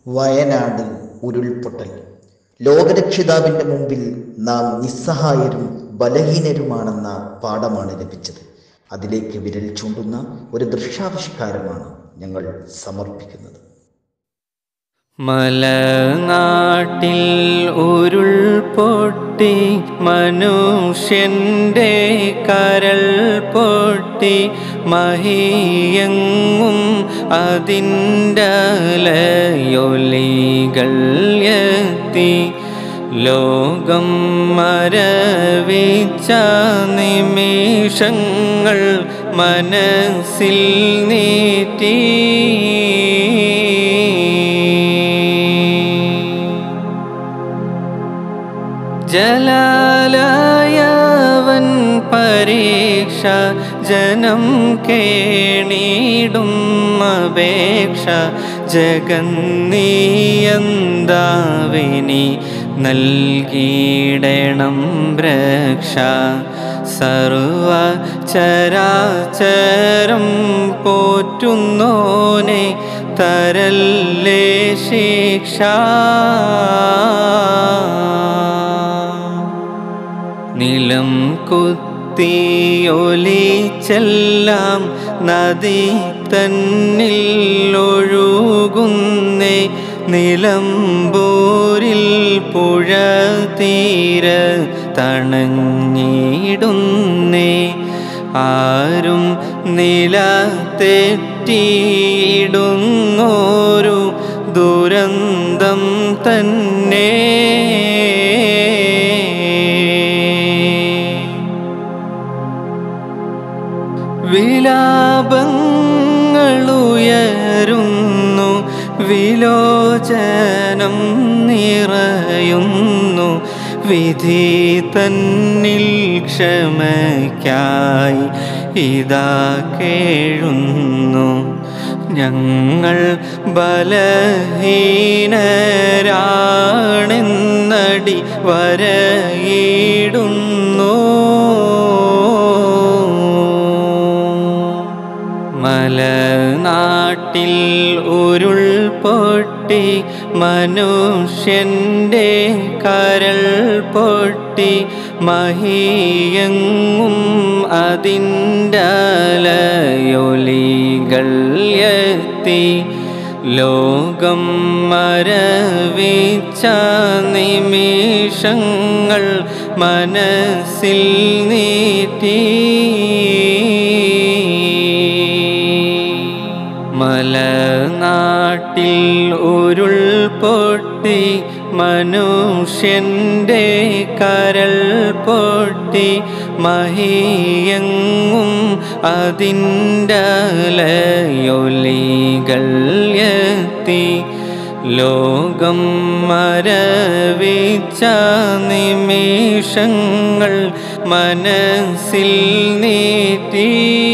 വയനാട് ഉരുൾപൊട്ടൽ. ലോകരക്ഷിതാവിൻ്റെ മുമ്പിൽ നാം നിസ്സഹായരും ബലഹീനരുമാണെന്ന പാഠമാണ് ലഭിച്ചത്. അതിലേക്ക് വിരൽ ചൂണ്ടുന്ന ഒരു ദൃശ്യാവിഷ്കാരമാണ് ഞങ്ങൾ സമർപ്പിക്കുന്നത്. മലനാട്ടിൽ ഉരുൾപൊട്ടി, മനുഷ്യൻ്റെ കരൾ പൊട്ടി, മഹിയെങ്ങും അതിൻ്റെ അലയൊലികൾ എത്തി. ലോകം മരവിച്ച നിമിഷങ്ങൾ മനസ്സിൽ നീറ്റി. ജലാലയവൻ പരീക്ഷ, ജനം കേണിടും അപേക്ഷ. ജഗന്നീയന്താവിനി നൽകിയിടണം രക്ഷ. സർവ ചരാചരം പോറ്റുന്നോനെ തരല്ലേ ശിക്ഷ. നിലം കുത്തിയൊലിച്ചെല്ലാം നദി തന്നിൽ ഒഴുകുന്നേ. നിലമ്പൂരിൽ പുഴ തീര തണഞ്ഞിടുന്നേ. ആരും നില തെറ്റിയിടുന്നോരു ദുരന്തം തന്നെ. വിലാപങ്ങളുയരുന്നു, വിലോചനം നിറയുന്നു. വിധി തന്നിൽ ക്ഷമയ്ക്കായി ഇതാ കേഴുന്നു. ഞങ്ങൾ ബലഹീനരാണെന്നടി വരയിടുന്നു. മലനാട്ടിൽ ഉരുൾപൊട്ടി, മനുഷ്യൻ്റെ കരൾ പൊട്ടി, മഹിയെങ്ങും അതിൻ്റെ അലയൊലികൾ എത്തി. ലോകം മരവിച്ച നിമിഷങ്ങൾ മനസ്സിൽ നീറ്റി. മലനാട്ടിൽ ഉരുൾപൊട്ടി, മനുഷ്യൻ്റെ കരൾ പൊട്ടി, മഹിയെങ്ങും അതിൻ്റെ അലയൊലികൾ എത്തി. ലോകം മരവിച്ച നിമിഷങ്ങൾ മനസ്സിൽ നീറ്റി.